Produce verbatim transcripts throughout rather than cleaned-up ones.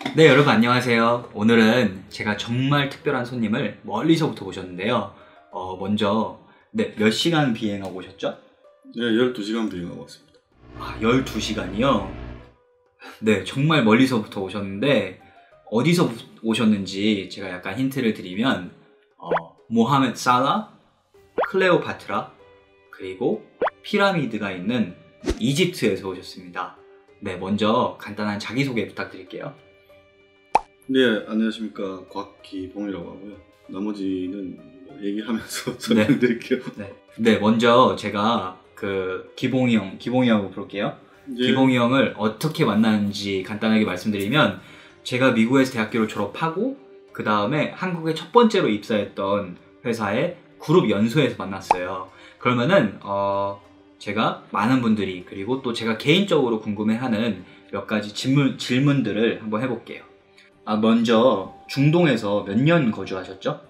네, 여러분 안녕하세요. 오늘은 제가 정말 특별한 손님을 멀리서부터 모셨는데요. 어, 먼저 네, 몇 시간 비행하고 오셨죠? 네, 열두 시간 비행하고 왔습니다. 아, 열두 시간이요? 네, 정말 멀리서부터 오셨는데 어디서 오셨는지 제가 약간 힌트를 드리면 어, 모하메드 살라, 클레오파트라, 그리고 피라미드가 있는 이집트에서 오셨습니다. 네, 먼저 간단한 자기소개 부탁드릴게요. 네, 안녕하십니까. 곽기봉이라고 하고요. 나머지는 뭐 얘기하면서 설명드릴게요. 네. 네, 먼저 제가 그 기봉이 형, 기봉이 형으로 부를게요. 예. 기봉이 형을 어떻게 만났는지 간단하게 말씀드리면 제가 미국에서 대학교를 졸업하고 그 다음에 한국에 첫 번째로 입사했던 회사의 그룹 연수에서 만났어요. 그러면은 어 제가 많은 분들이 그리고 또 제가 개인적으로 궁금해하는 몇 가지 질문, 질문들을 한번 해볼게요. 아, 먼저 중동에서 몇 년 거주하셨죠?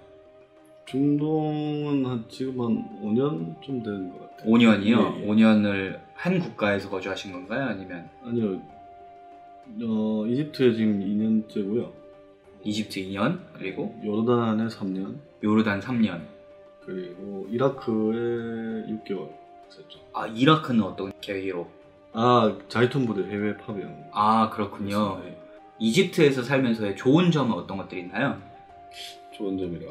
중동은 한 지금 한 오 년쯤 된 것 같아요. 오 년이요? 예, 예. 오 년을 한 국가에서 거주하신 건가요? 아니면? 아니요, 어, 이집트에 지금 이 년째고요. 이집트 이 년, 그리고 요르단에 삼 년, 요르단 삼 년. 그리고 이라크에 육 개월 있었죠. 아, 이라크는 어떤 계기로? 아, 자이툰 부대 해외 파병. 아, 그렇군요. 네. 이집트에서 살면서의 좋은 점은 어떤 것들이 있나요? 좋은 점이라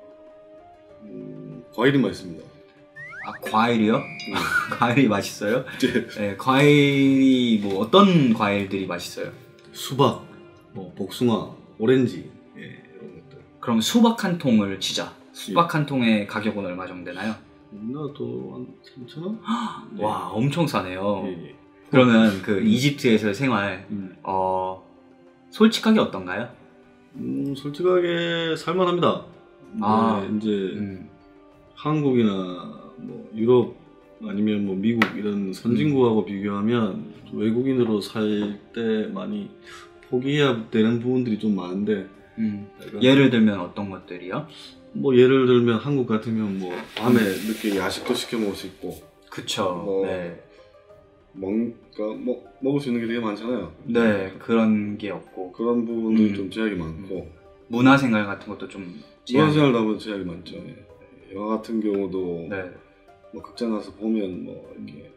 음, 과일이 맛있습니다. 아, 과일이요? 음. 과일이 맛있어요? 네. 네, 과일이 뭐 어떤 과일들이 맛있어요? 수박, 뭐 복숭아, 오렌지, 예, 이런 것들. 그럼 수박 한 통을 치자. 수박 한 통의 가격은 얼마 정도 되나요? 우리나라도 한 삼천 원? 네. 와, 엄청 싸네요. 예, 예. 그러면 그 이집트에서의 생활, 음. 어, 솔직하게 어떤가요? 음, 솔직하게 살만합니다. 아, 네, 이제 음, 한국이나 뭐 유럽 아니면 뭐 미국 이런 선진국하고 비교하면 외국인으로 살 때 많이 포기해야 되는 부분들이 좀 많은데 음. 약간 예를 들면 어떤 것들이요? 뭐 예를 들면 한국 같으면 뭐 밤에 늦게 야식도 시켜 먹을 수 있고 그쵸. 뭐 네. 먹, 그러니까 먹, 먹을 수 있는 게 되게 많잖아요. 네, 그런 게 없고. 그런 부분들이 음. 좀 제약이 많고 문화생활 같은 것도 좀 제약이- 문화생활도 하면 제약이 많죠. 예. 영화 같은 경우도 네. 뭐 극장 가서 보면 뭐 이렇게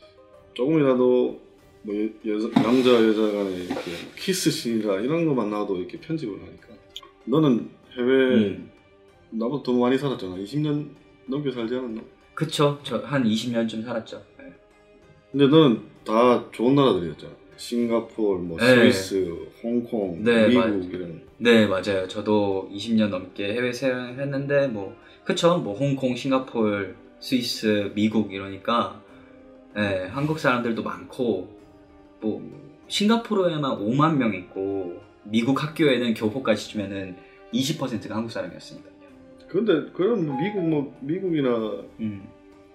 조금이라도 뭐 여, 여자, 남자 여자 간에 이렇게 키스 씬이라 이런 것만 나와도 이렇게 편집을 하니까 너는 해외 음. 나보다 더 많이 살았잖아. 이십 년 넘게 살지 않았나? 그쵸. 저 한 이십 년쯤 살았죠. 네. 근데 너는 다 좋은 나라들이었잖아. 싱가포르, 뭐 네. 스위스, 홍콩, 네, 미국 맞- 이런. 네, 맞아요. 저도 이십 년 넘게 해외 생활을 했는데 뭐 그쵸. 뭐 홍콩, 싱가포르, 스위스, 미국 이러니까 네, 한국 사람들도 많고 뭐 싱가포르에만 오만 명 있고 미국 학교에는 교포까지 주면은 이십 퍼센트가 한국 사람이었으니까요. 근데 그럼 뭐 미국 뭐 미국이나 음.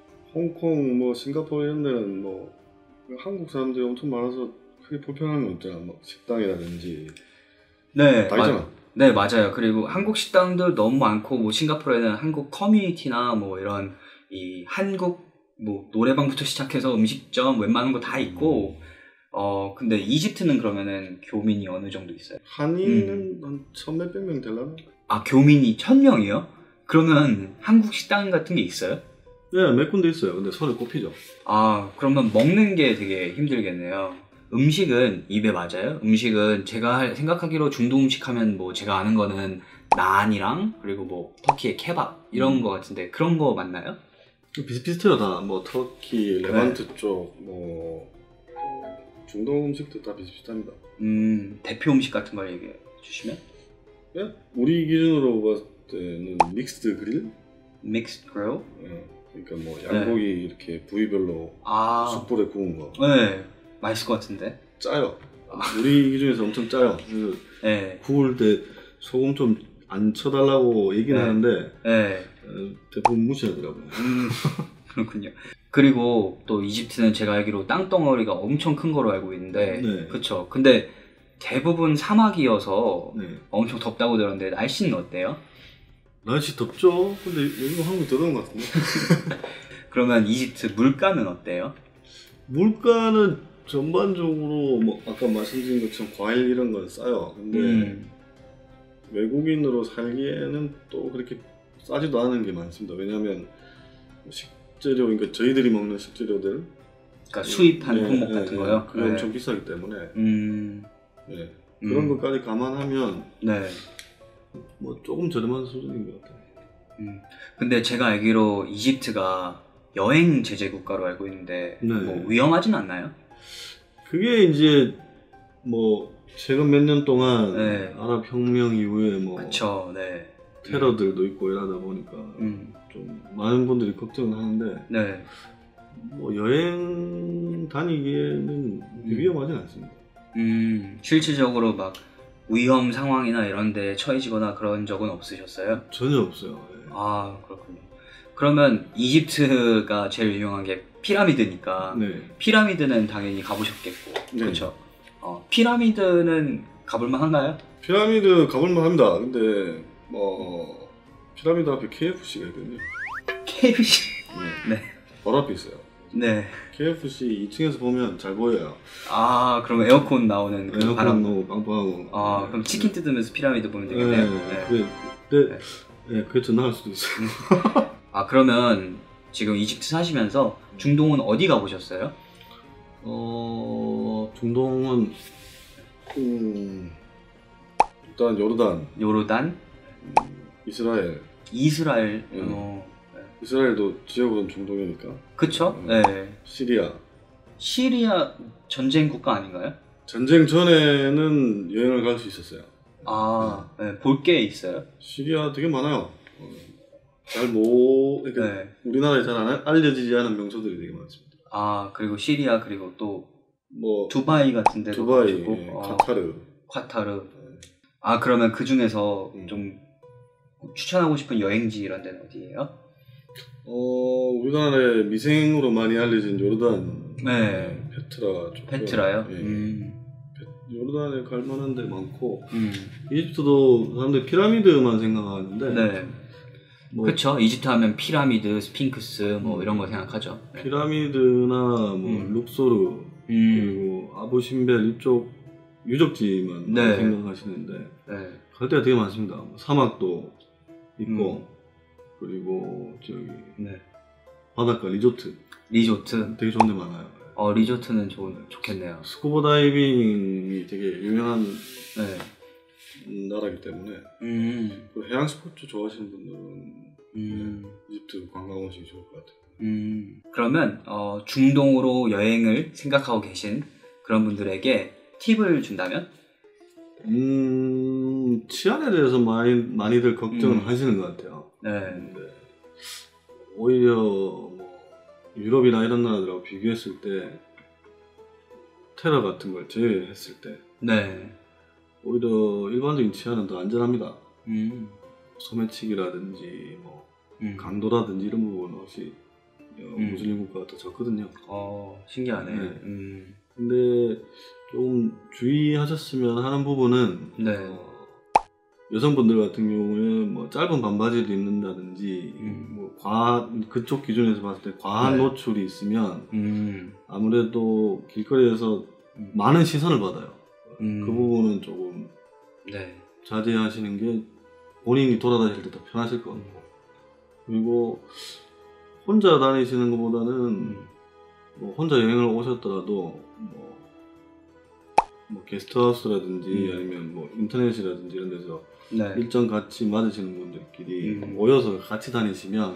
홍콩 뭐 싱가포르 이런 데는 뭐 한국 사람들이 엄청 많아서 크게 불편한 건 없잖아. 뭐 식당이라든지 네, 다 맞- 있잖아. 네, 맞아요. 그리고 한국 식당들 너무 많고, 뭐, 싱가포르에는 한국 커뮤니티나 뭐, 이런, 이, 한국, 뭐, 노래방부터 시작해서 음식점, 웬만한 거 다 있고, 어, 근데 이집트는 그러면은 교민이 어느 정도 있어요? 한인은 한 천몇백 명 되려나? 아, 교민이 천 명이요? 그러면 한국 식당 같은 게 있어요? 네, 몇 군데 있어요. 근데 손에 꼽히죠. 아, 그러면 먹는 게 되게 힘들겠네요. 음식은 입에 맞아요? 음식은 제가 할- 생각하기로 중동 음식 하면 뭐 제가 아는 거는 난이랑 그리고 뭐 터키의 케밥 이런 음. 거 같은데 그런 거 맞나요? 비슷비슷해요 다. 뭐 터키, 네. 레반트 쪽, 뭐 어, 중동 음식도 다 비슷비슷합니다. 음, 대표 음식 같은 걸 얘기해 주시면? 예? 우리 기준으로 봤을 때는 믹스드 그릴? Mixed grill? 예. 그러니까 뭐 양고기 이렇게 부위별로 아, 숯불에 구운 거. 네, 맛있을 것 같은데. 짜요. 우리 기준에서 엄청 짜요. 그래서 네, 구울 때 소금 좀 안 쳐달라고 얘기는 네. 하는데 네, 어, 대부분 무시하더라고요. 음, 그렇군요. 그리고 또 이집트는 제가 알기로 땅덩어리가 엄청 큰 거로 알고 있는데, 네. 그쵸. 근데 대부분 사막이어서 네. 엄청 덥다고 들었는데 날씨는 어때요? 날씨 덥죠? 근데 여기 한국이 더 더운 것 같은데? 그러면 이집트 물가는 어때요? 물가는 전반적으로 뭐 아까 말씀드린 것처럼 과일 이런 건 싸요. 근데 음. 외국인으로 살기에는 또 그렇게 싸지도 않은 게 많습니다. 왜냐하면 식재료, 그러니까 저희들이 먹는 식재료들, 그러니까 수입한 네, 품목 네, 같은 네, 거요? 그게 네. 엄청 비싸기 때문에 음. 네, 그런 음. 것까지 감안하면 네. 뭐 조금 저렴한 수준인 것 같아요. 음. 근데 제가 알기로 이집트가 여행 제재 국가로 알고 있는데 네. 뭐 위험하진 않나요? 그게 이제 뭐 최근 몇 년 동안 네. 아랍 혁명 이후에 뭐 그쵸, 네. 테러들도 있고 이러다 보니까 음. 좀 많은 분들이 걱정을 하는데 네. 뭐 여행 다니기에는 위험하진 않습니다. 음, 실질적으로 막 위험 상황이나 이런 데 처해지거나 그런 적은 없으셨어요? 전혀 없어요. 예. 아, 그렇군요. 그러면 이집트가 제일 유명한 게 피라미드니까 네. 피라미드는 당연히 가보셨겠고, 네. 그렇죠? 어, 피라미드는 가볼만 한가요? 피라미드 가볼만 합니다. 근데 뭐 피라미드 앞에 케이에프씨가 있거든요. 케이에프씨. 네. 네. 바로 앞에 있어요. 네. 케이에프씨 이 층에서 보면 잘 보여요. 아, 그럼 에어컨 나오는 그 에어컨 바람. 너무 빵빵하고. 아, 그럼 치킨 뜯으면서 피라미드 보면 되겠네요. 네. 네. 그게, 근데 네. 네, 그게 더 나을 수도 있어요. 아, 그러면 지금 이집트 사시면서 중동은 어디 가보셨어요? 어, 중동은 음, 일단 요르단, 요르단, 음, 이스라엘. 이스라엘. 음. 어, 네. 이스라엘도 지역으로는 중동이니까. 그쵸? 음. 네. 시리아. 시리아 전쟁 국가 아닌가요? 전쟁 전에는 여행을 갈 수 있었어요. 아, 네. 볼 게 있어요? 시리아 되게 많아요. 어, 잘 모, 그러니까 네. 우리나라에 잘 안 알려지지 않은 명소들이 되게 많습니다. 아, 그리고 시리아, 그리고 또 뭐 두바이 같은 데도 두바이, 가보시고, 예, 어, 카타르. 카타르. 아, 그러면 그 중에서 음. 좀 추천하고 싶은 여행지 이런 데는 어디예요? 어, 우리나라에 미생으로 많이 알려진 요르단, 네. 페트라 좋고요. 페트라요? 예. 음. 요르단에 갈 만한 데 많고, 음. 이집트도 사람들이 피라미드만 생각하는데 네. 뭐 그쵸. 이집트 하면 피라미드, 스핑크스 뭐 음. 이런 거 생각하죠. 네. 피라미드나 뭐 음. 룩소르 음. 그리고 아부신벨 이쪽 유적지만 네. 생각하시는데 네. 갈 데가 되게 많습니다. 사막도 있고 음. 그리고 저기 네. 바닷가 리조트 리조트. 되게 좋은 데 많아요. 어, 리조트는 좋, 좋겠네요. 스쿠버 다이빙이 되게 유명한 네. 나라이기 때문에 음. 그 해양 스포츠 좋아하시는 분들은 음. 이집트 관광 오시기 좋을 것 같아요. 음. 그러면 어, 중동으로 여행을 생각하고 계신 그런 분들에게 팁을 준다면? 음, 치안에 대해서 많이, 많이들 걱정을 음. 하시는 것 같아요. 네. 근데 오히려 뭐 유럽이나 이런 나라들하고 비교했을 때 테러 같은 걸 제외했을 때 네. 오히려 일반적인 치안은 더 안전합니다. 음. 소매치기라든지 뭐 음. 강도라든지 이런 부분은 혹시 음. 무슬림 국가가 더 좋거든요. 어, 신기하네. 네. 음. 근데 좀 주의하셨으면 하는 부분은 네. 어, 여성분들 같은 경우에 뭐 짧은 반바지를 입는다든지 음. 뭐 과 그쪽 기준에서 봤을 때 과한 네. 노출이 있으면 음. 아무래도 길거리에서 음. 많은 시선을 받아요. 음. 그 부분은 조금 네. 자제하시는 게 본인이 돌아다닐 때 더 편하실 것 같고 그리고 혼자 다니시는 것보다는 음. 뭐 혼자 여행을 오셨더라도 뭐, 뭐 게스트하우스라든지 음. 아니면 뭐 인터넷이라든지 이런 데서 네. 일정 같이 맞으시는 분들끼리 음. 모여서 같이 다니시면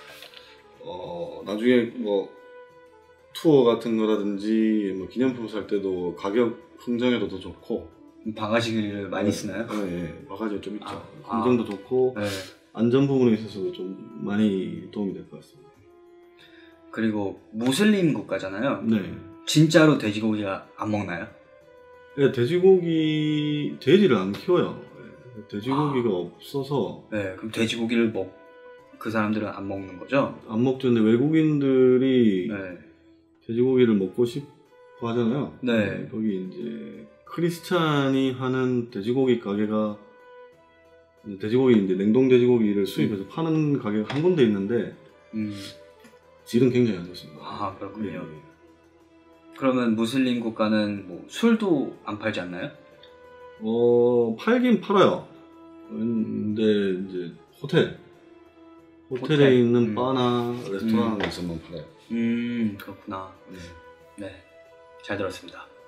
어 나중에 뭐 투어 같은 거라든지 뭐 기념품 살 때도 가격 흥정에도 더 좋고 바가지를 많이 네, 쓰나요? 네, 네. 바가지가 좀 있죠. 아, 흥정도 좋고 네. 안전 부분에 있어서도 좀 많이 도움이 될 것 같습니다. 그리고 무슬림 국가잖아요. 네. 진짜로 돼지고기가 안 먹나요? 네, 돼지고기 돼지를 안 키워요. 네, 돼지고기가 아. 없어서 네. 그럼 돼지고기를 먹, 그 사람들은 안 먹는 거죠? 안 먹죠. 근데 외국인들이 네. 돼지고기를 먹고 싶어 하잖아요. 네. 거기 이제 크리스찬이 하는 돼지고기 가게가 이제 돼지고기 이제 냉동 돼지고기를 수입해서 파는 가게가 한 군데 있는데 음. 질은 굉장히 안 좋습니다. 아, 그렇군요. 네. 그러면 무슬림 국가는 뭐 술도 안 팔지 않나요? 어 팔긴 팔아요. 근데 이제 호텔 호텔에 호텔. 있는 음. 바나 레스토랑에서만 팔아요. 음 그렇구나. 네. 네, 잘 들었습니다.